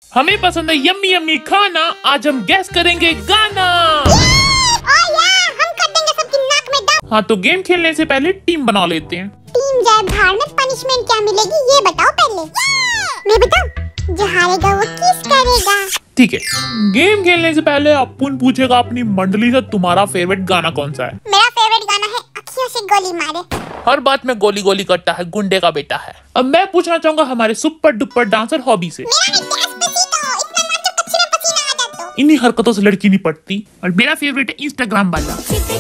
हमें पसंद है यम्मी यम्मी खाना। आज हम गैस करेंगे गाना। हम कर देंगे सबकी नाक में दम। हाँ, तो गेम खेलने से पहले टीम बना लेते हैं। टीम जाए बाहर में, पनिशमेंट क्या मिलेगी ये बताओ पहले। मैं बताऊं? जो हारेगा वो किस करेगा। ठीक है। गेम खेलने से पहले अपुन पूछेगा अपनी मंडली से तुम्हारा फेवरेट गाना कौन सा है। मेरा फेवरेट गाना है अखियों से गोली मारे। हर बात में गोली गोली करता है, गुंडे का बेटा है। अब मैं पूछना चाहूंगा हमारे सुपर डुपर डांसर हॉबी से। इन्हीं हरकतों से लड़की नहीं पटती। और मेरा फेवरेट है इंस्टाग्राम वाला।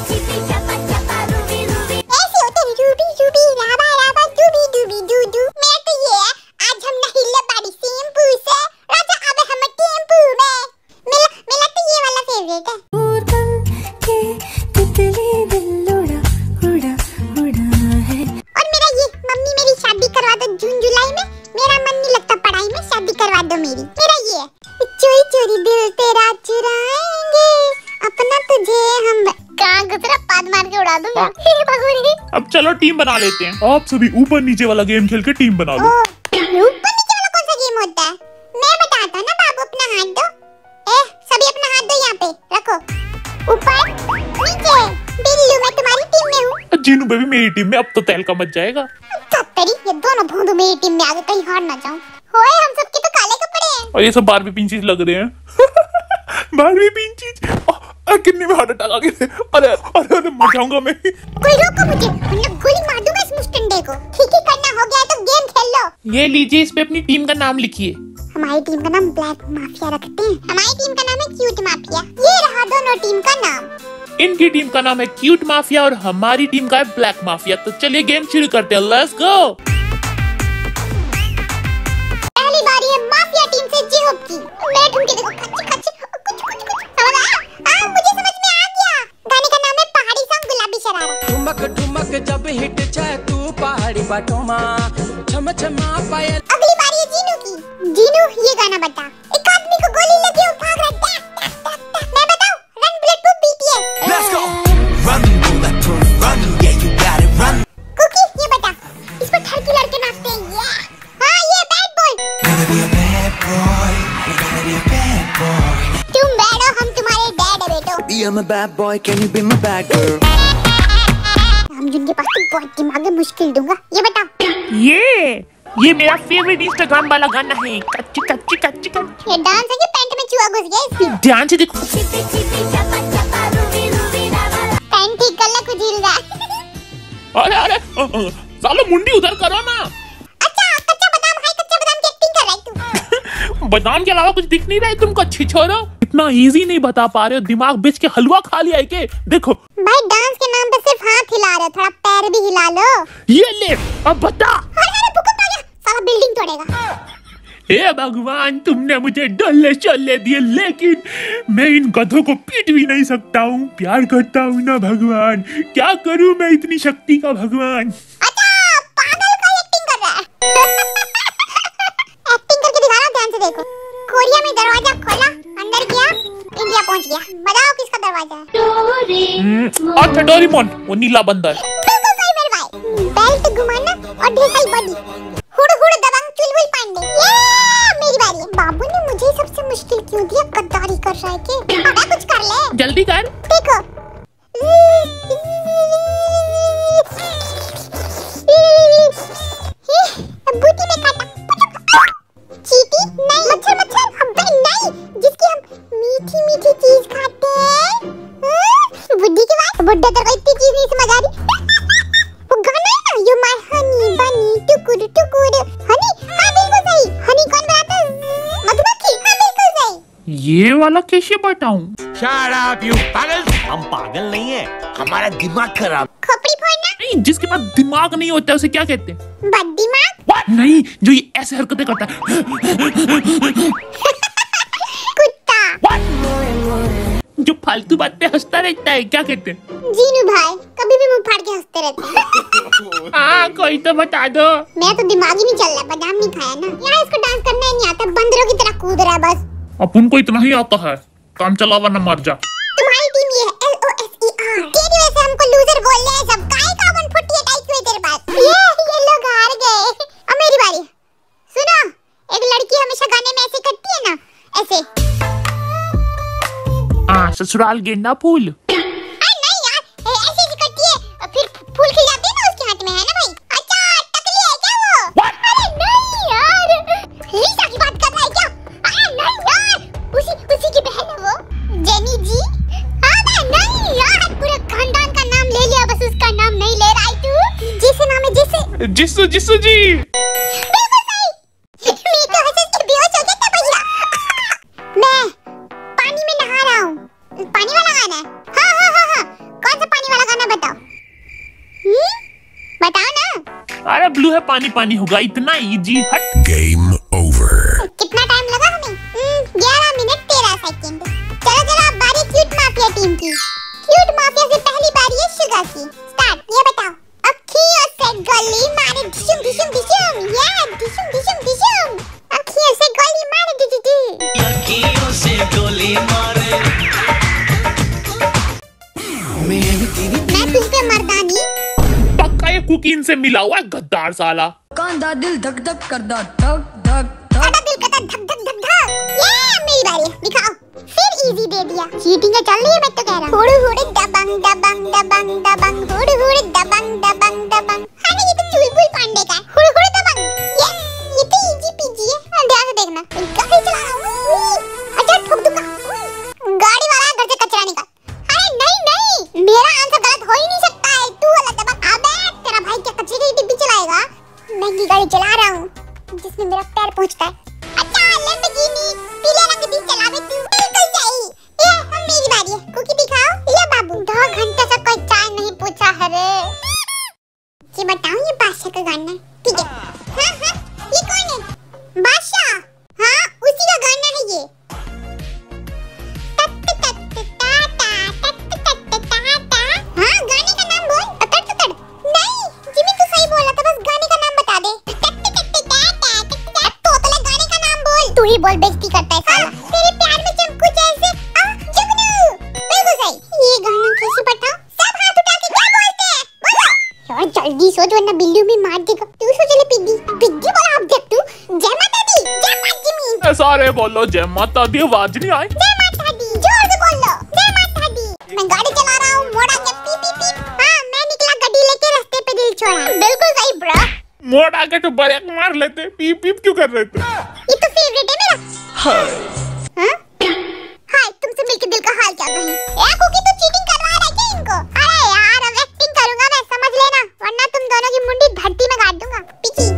जून जुलाई में मेरा मन नहीं लगता पढ़ाई में, शादी करवा दो मेरी। मेरा ये चोरी चोरी दिल तेरा चुराएंगे अपना तुझे हम। कहाँ गुजरा पाद मार के उड़ा दूंगा। अब चलो टीम बना लेते हैं। आप सभी ऊपर नीचे वाला गेम खेल के टीम बना लो। ऊपर नीचे वाला कौन सा गेम होता है? मैं बताता हूँ ना बाबू, अपना हाथ दो। सभी अपना हाथ दो, यहाँ पे रखो। ऊपर नीचे। बिल्लू मैं तुम्हारी टीम में हूँ। जीनू बेबी मेरी टीम में। अब तो तहलका मच जाएगा। ये दोनों भोंदू मेरी टीम में आगे, कहीं हार ना जाऊं। होए हम सबके तो काले कपड़े हैं। और ये सब बारबी पिंचीज लग रहे हैं। Barbie pinches. कितने में हार्ट अटैक आ गए। अरे अरे अरे मर जाऊंगा मैं। कोई रोको मुझे, वरना गोली मार दूंगा इस मुस्टंडे को। ठीक ही करना हो गया तो गेम खेल लो। ये लीजिए, इस पे अपनी टीम का नाम लिखिए। हमारी टीम का नाम ब्लैक माफिया रखते हैं। हमारी टीम का नाम है क्यूट माफिया। ये रहा दोनों टीम का नाम। इनकी टीम का नाम है क्यूट माफिया और हमारी टीम का है ब्लैक माफिया। तो चलिए गेम शुरू करते हैं। Let's go. पहली बारी है माफिया टीम से जिहोब की। मैं ढूंढ के देखो खच्ची खच्ची कुछ कुछ कुछ समझ आया। मुझे समझ में आ गया। गाने का नाम है पहाड़ी सॉन्ग गुलाबी शरारा। ठुमक ठुमक जब हिट जाए तू पहाड़ी बाटोमा छम छमा पायल। अगली बारी है जीनू की। जीनू ये गाना बता। एक आदमी को गोली लगी, वो भाग रहा है। मैं बताऊं? Run bulletproof BTS. Let's go. Run bulletproof run, या you got it run. Cookie ये बता। इस पर ठरकी लड़के नाचते हैं। हाँ ये bad boy. Gotta be a bad boy, you gotta be a bad boy. तुम बैड हो, हम तुम्हारे डैड है बेटो। Be I'm a bad boy, can you be my bad girl? हम जिनके पास तो बहुत दिमाग है, मुश्किल दूंगा। ये बता। ये मेरा फेवरेट इंस्टाग्राम वाला गाना है। कच्ची कच्ची कच्ची कच्ची। ये डांस है कि पैंट में चूहा घुस गया? ध्यान से देखो। पैंट ठीक कर ले, कुछ हिल रहा है। अरे अरे सालो मुंडी उधर करो ना। अच्छा कच्चा बादाम है, कच्चा बादाम की एक्टिंग कर रहा है तू। बादाम के अलावा कुछ दिख नहीं रहा है तुमको छिछोरो। इतना इजी नहीं बता पा रहे हो, दिमाग बेच के हलवा खा लिया है के? देखो भाई डांस के नाम पे सिर्फ हाथ हिला रहे हो, थोड़ा पैर भी हिला लो। ये ले, अब बता। अरे भूकंप आ गया, सारा बिल्डिंग तोड़ेगा। हे भगवान, तुमने मुझे डल्ले चल्ले दिए, लेकिन मैं इन गधों को पीट भी नहीं सकता हूँ। प्यार करता हूँ ना भगवान, क्या करूँ मैं इतनी शक्ति का भगवान। अच्छा पागल का एक्टिंग कर रहा है। एक्टिंग करके दिखा रहा, ध्यान से देखो। कोरिया में दरवाजा खोला, अंदर गया, इंडिया पहुंच गया। बताओ किसका दरवाजा है? अच्छा डोरेमोन, वो नीला बंदर। बिल्कुल सही मेरे भाई। बेल्ट घुमाना और ढेर सारी बॉडी। हुड़ हुड़ दबंग चुलबुल पांडे। ये मेरी बारी है। बाबू ने मुझे सबसे मुश्किल क्यों दिया? गद्दारी कर रहा है के? अबे कुछ कर ले। जल्दी कर। देखो बूटी में काटा। चींटी नहीं, मच्छर मच्छर। अबे नहीं, जिसकी हम मीठी मीठी चीज खाते हैं। बुद्धि की बात। बुड्ढे तेरे को इतनी चीज नहीं समझ आ रही। वो गाना है ना, यू माय हनी बनी टुकुर टुकुर। हनी, हाँ बिल्कुल सही। हनी कौन बनाता है? मधुमक्खी। हाँ बिल्कुल सही। ये वाला कैसे बताऊं? Shut up, you पागल। हम पागल नहीं है, हमारा दिमाग खराब। खोपड़ी फोड़ना। नहीं, जिसके पास दिमाग नहीं होता उसे क्या कहते हैं? बददिमाग। नहीं, जो ये ऐसे हरकतें करता है। कुत्ता। जो फालतू बात पे हंसता रहता है, क्या कहते हैं? जीनू भाई, कभी भी मुंह फाड़ के हंसते रहते हैं। हाँ कोई तो बता दो। मेरा तो दिमाग ही नहीं चल रहा, बादाम नहीं खाया ना। यार इसको डांस करना ही नहीं आता, बंदरों की तरह कूद रहा है बस। अपन को इतना ही आता है, काम चलावा न मर जा। तुम्हारी टीम ये है LOSER। तेरी वजह से हमको लूजर बोल रहे हैं सब। काय का 148 हुए तेरे पास। ये लोग हार गए। अब मेरी बारी। सुनो, एक लड़की हमेशा गाने में ऐसे करती है ना, ससुराल गेंदा फूल। नहीं यार, ऐसे ही करती है फिर फूल खिल जाते हैं ना उसके हाथ में, है ना भाई? अच्छा टकली है क्या वो? अरे नहीं यार, लीसा की बात कर रहा है क्या? अरे नहीं यार, उसी की बहन है वो, जेनी जी। अरे नहीं यार, पूरे खानदान का नाम ले लिया, बस उसका नाम नहीं ले रहा है तू। जिसे नाम है जिसे जिसू जिसू जी। बिल्कुल सही। मैं तो हंस के बेहोश हो गया था भैया। मैं पानी में नहा रहा हूँ। पानी वाला गाना है? हाँ। कौन सा पानी वाला गाना बताओ? बताओ ना। अरे ब्लू है पानी पानी होगा, इतना इजी। हट। Game over. कितना टाइम लगा हमें? 11 मिनट 13 सेकंड। चलो जरा बारी क्यूट माफिया टीम की। क्यूट माफिया से पहली बारी है शुगा की। स्टार्ट। ये बताओ, अखियों से गोली मारे डिशुम डिशुम डिशुम, या डिशुम डिशुम डिशुम। अखियों से गोली मारे डिशुम। अखियों से गोली मारे मैं तुझ पे मर्दानी। पक्का ये कुकिंग से मिला हुआ है, गद्दार साला। कांदा दिल धक धक करदा धक धक धक। साਡਾ दिल करता धक धक धक धक। ये मेरी बारी है, दिखाओ। फिर इजी दे दिया। चीटिंग का चल रही है, मैं तो कह रहा हूँ। हुड़ हुड़ दबंग दबंग दबंग दबंग, हुड़ हुड़ दबंग दबंग दबंग। हाँ ये तो चुलबुल पांडे का है। हुड़ हुड़ दबंग। ये तो इजी पीजी है। ध्यान से देखना। गाड़ी चला रहा हूँ। अच्छा ठोक दूंगा। गाड़ी वाला घर से कचरा निकाल। अरे नहीं, मेरा आंसर गलत हो ही नहीं सकता है। तू वाला दबंग। अबे तेरा भाई क्या कचरे की डिब्बी चलाएगा? मैं की गाड़ी चला रहा हूँ जिसमें मेरा पैर पहुंचता है। अच्छा लैम्बोर्गिनी पीले रंग की चलावे तू। बिल्कुल सही। ये अब मेरी बारी है। कुकी दिखाओ। ये बाबू 2 घंटे से कोई चाय नहीं पूछा है रे। ये बताओ, ये बादशाह का गाना है, ठीक है? हाँ ये कौन है? बादशाह। हाँ उसी का गाना है ये। हाँ गाने का नाम बोल। अकड़ नहीं जिमी तू सही बोला था, बस गाने का नाम बता दे। तोतले गाने का नाम बोल। तू ही बोल, बेइज्जती करता है साला। तेरे प्यार में जब कुछ ऐसे जुगनू। बिल्कुल सही। ये गाना कैसे बताओ? सब हाथ उठा के क्या बोलते हैं? बोलो यार, जल्दी सोच वरना बिल्लू में मार देगा। तू सोच ले पिग्गी बोला। अब देख तू। जय माता दी, जय माता जिमी। सारे बोलो जय माता दी, आवाज नहीं आई। जय माता दी, जोर से बोल लो। जय माता दी। मैं गाड़ी चला रहा हूँ, मोड़ आके पी पी पी। हाँ मैं निकला गड्डी लेके, रास्ते पे दिल छोड़ा। बिल्कुल सही ब्रो। मोड़ आके तो ब्रेक मार लेते, पीप पीप क्यों कर रहे थे? ये तो फेवरेट है मेरा। हाँ? हाय तुमसे मिलके दिल का हाल क्या कहूं? ए कुकी तू चीटिंग कर रहा है क्या इनको? अरे यार अब एक्टिंग करूंगा मैं, समझ लेना, वरना तुम दोनों की मुंडी धरती में गाड़ दूंगा। पिची।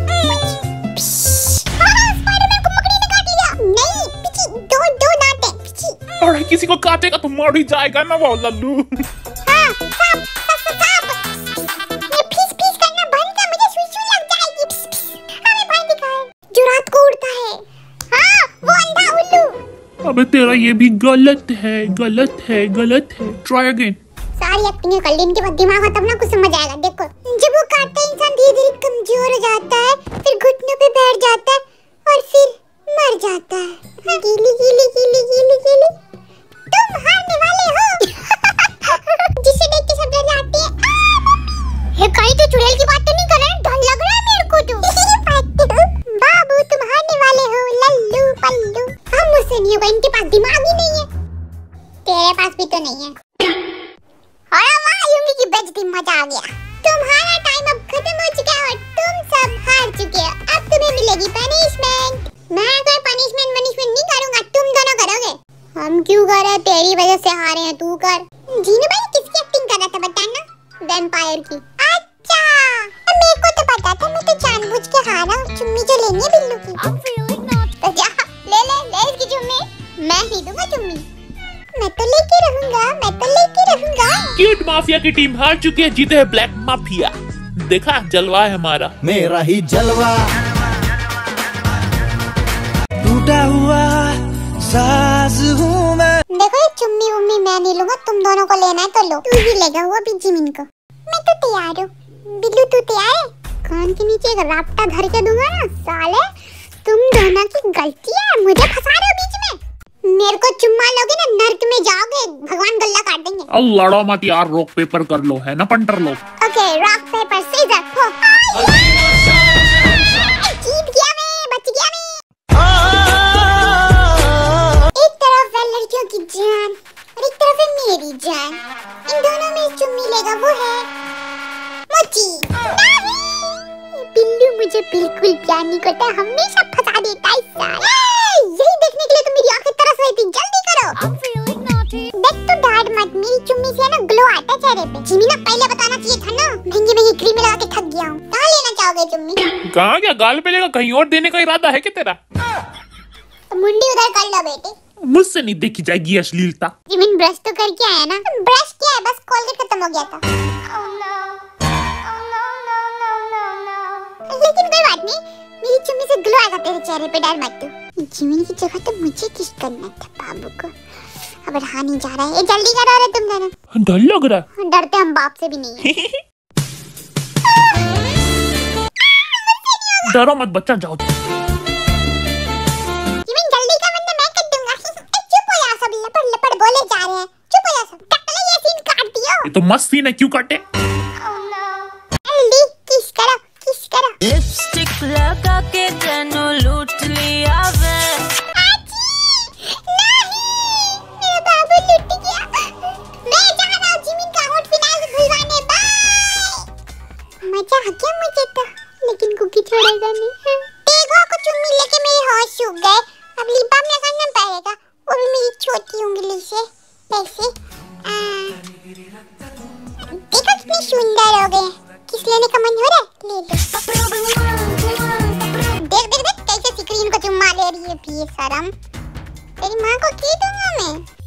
स्पाइडरमैन को मकड़ी ने काट लिया। नहीं पिची, दो दांत हैं पिची। और किसी को काटेगा तो मर ही जाएगा ना वो लल्लू। हाँ सांप। ये फीस करना बंद कर, मुझे सुई लग जाएगी। हमें भाई दिखाए जो रात को उड़ता है। हाँ वो अंधा उल्लू। अबे तेरा ये भी गलत है। Try again. सारी एक्टिंग कर ली, इनके बाद दिमाग है तब ना कुछ समझ आएगा। देखो जब वो काटता है इंसान धीरे धीरे कमजोर हो जाता है, फिर घुटनों पे बैठ जाता है और फिर मर जाता है। गीली तुम हारने वाले हो। जिसे देख के सब डर जाते हैं। ये कहीं तो चुड़ैल की बात तो नहीं कर रहे? डर लग रहा है मेरे को तो। बाबू तुम हारने वाले हो, लल्लू पल्लू। हम मुझसे नहीं होगा, इनके पास दिमाग ही नहीं है। तेरे पास भी तो नहीं है। अरे वाह यूंगी की बेइज्जती, मजा आ गया। तुम्हारा टाइम अब खत्म हो चुका है और तुम सब हार चुके हो। अब तुम्हें मिलेगी पनिशमेंट। मैं कोई पनिशमेंट नहीं करूंगा, तुम दोनों करोगे। हम क्यों कर रहे हैं? तेरी वजह से हारे हैं, तू कर। जीनू भाई किसकी एक्टिंग कर रहा था बताना? वैम्पायर की। अच्छा मेरे को तो पता था, मैं तो जानबूझ के हारा हूं। चुम्मी जो लेनी है बिल्लू की तो जा ले इसकी चुम्मी। मैं ही दूंगा चुम्मी। मैं तो लेके रहूंगा। क्यूट माफिया की टीम हार चुकी है, जीते है ब्लैक माफिया। देखा जलवा है हमारा। मेरा ही जलवा। टूटा हुआ साज हूँ मैं। देखो ये चुम्मी उम्मी मैं नहीं लूंगा, तुम दोनों को लेना है तो लो। तू ही लेगा वो भी जिमिन को। मैं तो तैयार हूँ। बिल्लू तू तैयार है? कान के नीचे एक राप्टा धर के दूंगा ना साले। तुम दोनों की गलती है, मुझे फंसा रहे हो बीच में। मेरे को चुम्मा लोगे ना नर्क में जाओगे, भगवान गल्ला काट देंगे। अब लड़ो मत यार, रॉक पेपर कर लो, है ना पंटर लो। ओके रॉक पेपर सीजर हो। जीत गया मैं, बच गया मैं। एक तरफ है लड़कियों की जान और एक तरफ बिल्कुल प्यार नहीं करता, हमेशा फंसा देता है साला। यही देखने के लिए तो मेरी आंखें तरस रही थी, जल्दी करो। देख तो डांट मत, मेरी चुम्मी से ना ग्लो आता है चेहरे पे। जिमी ना पहले बताना चाहिए था ना, महंगी महंगी क्रीम लगा के थक गया हूँ। कहाँ लेना चाहोगे चुम्मी? कहाँ क्या गाल पे लेगा, कहीं और देने का इरादा है क्या तेरा? तो मुंडी उधर कर लो बेटे, मुझसे नहीं देखी जाएगी अश्लीलता। जिमिन ब्रश तो करके आया ना? ब्रश क्या है, बस कोलगेट खत्म हो गया था। लेकिन कोई बात नहीं, मेरी चुम्मी से ग्लो आएगा तेरे चेहरे पे, डर मत तू। जिमिन की जगह तो मुझे किस करना था बाबू को। अब रहा नहीं जा रहा है, जल्दी करो रे तुम दोनों। डर लग रहा है। डरते हम बाप से भी नहीं है। डरो मत बच्चा, जाओ। जिमिन जल्दी कर वरना मैं कर दूंगा। चुप हो जा सब, लपड़ लपड़ बोले जा रहे हैं। चुप हो जा सब, टकले ये सीन काट दियो। ये तो मस्त सीन है, क्यों काटे? जल्दी किस करो, किस करो। लिपस्टिक लगा के तेनू लूट लिया वे। मेरा बाबू लुट गया। मैं जा रहा हूँ जिमिन का होठ फिनाइल धुलवाने, बाय। मजा आ गया मुझे तो, लेकिन कुकी छोड़ेगा नहीं। देखो को चुम्मी लेके मेरे होश सूख गए, अब लिप बाम लगाना पड़ेगा, वो भी मेरी छोटी उंगली से। ऐसे देखो कितने सुंदर हो गए। किस लेने का मन हो रहा है? ले लो। देख देख देख कैसे स्क्रीन को चुम्मा ले रही है, बेशरम। तेरी माँ को की दूंगा मैं।